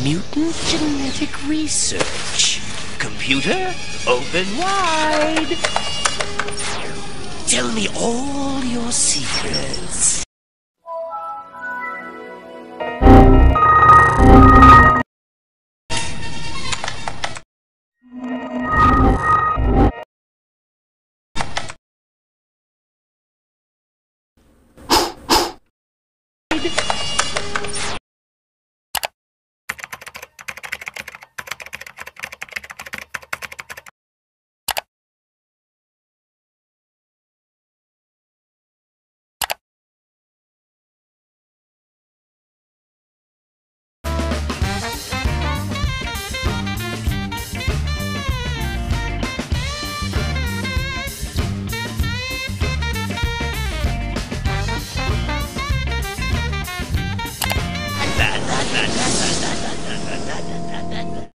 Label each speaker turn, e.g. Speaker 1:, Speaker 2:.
Speaker 1: Mutant genetic research. Computer, open wide. Tell me all your secrets.